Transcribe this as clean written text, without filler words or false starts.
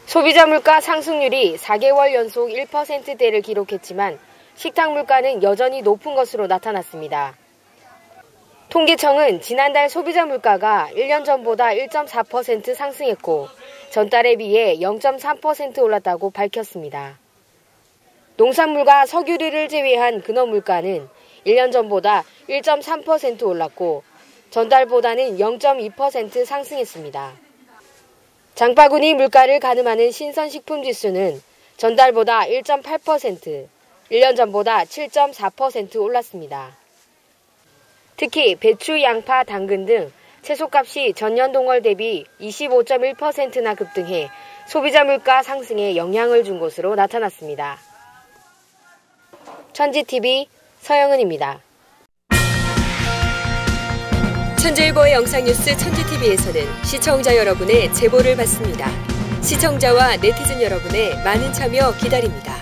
소비자 물가 상승률이 4개월 연속 1%대를 기록했지만 식탁 물가는 여전히 높은 것으로 나타났습니다. 통계청은 지난달 소비자 물가가 1년 전보다 1.4% 상승했고 전달에 비해 0.3% 올랐다고 밝혔습니다. 농산물과 석유류를 제외한 근원 물가는 1년 전보다 1.3% 올랐고 전달보다는 0.2% 상승했습니다. 장바구니 물가를 가늠하는 신선식품지수는 전달보다 1.8%, 1년 전보다 7.4% 올랐습니다. 특히 배추, 양파, 당근 등 채소값이 전년 동월 대비 25.1%나 급등해 소비자 물가 상승에 영향을 준 것으로 나타났습니다. 천지TV 서영은입니다. 천재일보의 영상뉴스 천지TV에서는 시청자 여러분의 제보를 받습니다. 시청자와 네티즌 여러분의 많은 참여 기다립니다.